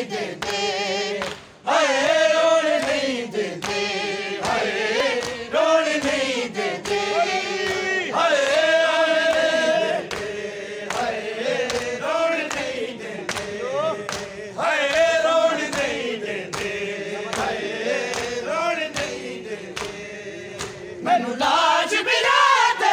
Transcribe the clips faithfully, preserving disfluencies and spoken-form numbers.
देते, हाय रोन नहीं देते, हाय रोन नहीं देते, हाय रोन नहीं देते, हाय रोन नहीं देते, हाय रोन नहीं देते, मैनू लाज बिना दे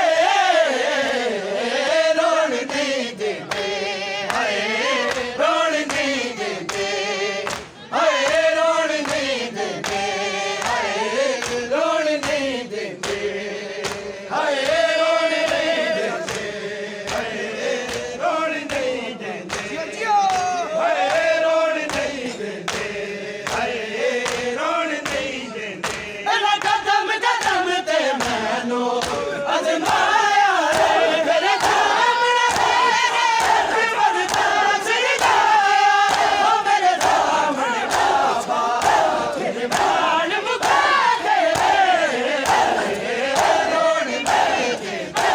रोन नहीं देते, हाय रोन नहीं देते, हाय रोन नहीं देते, हाय रोन नहीं देते, हाय रोन नहीं देते, हाय रोन नहीं देते, हाय रोन नहीं देते, हाय रोन नहीं देते, मेरा कदम कदम ते मैनू अजमाया रे, मेरे सामने तेरे वरता सिरगाया, ओ मेरे सामने बाबा तेरे बाल मुका दे, रोन नहीं देते,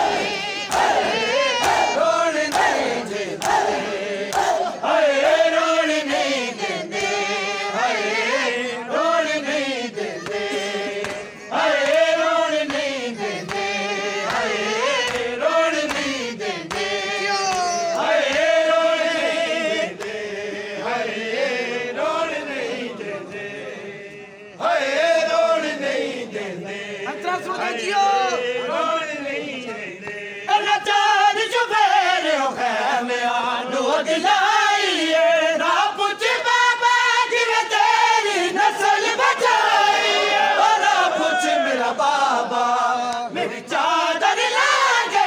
रोन नहीं देते, हाय रोन नहीं देते, हाय रोन नहीं देते, हाय रोन नहीं देते, हाय रोन नहीं देते, हाय रोन नहीं देते, हाय रोन नहीं देते, हाय रोन नहीं देते, अंतरा सुन जियो रोन नहीं देते, अल्लाह चांद चुफेरे हो खैमे आनू दिलाइए, ना पूछ बाबा जिवे तेरी नस्ल बचाई, और ना पूछ मेरा बाबा मेरी चादर लागे,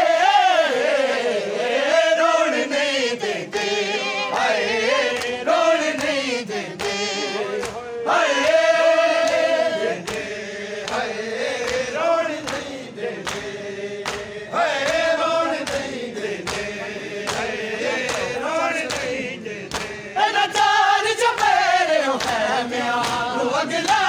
रोन नहीं देते, हाय रोन नहीं देते, हाय रोन नहीं देते, हाय रोन नहीं देते, हाय रोन नहीं देते, अल्लाह चांद चुफेरे हो खैमे आनू दिलाइए।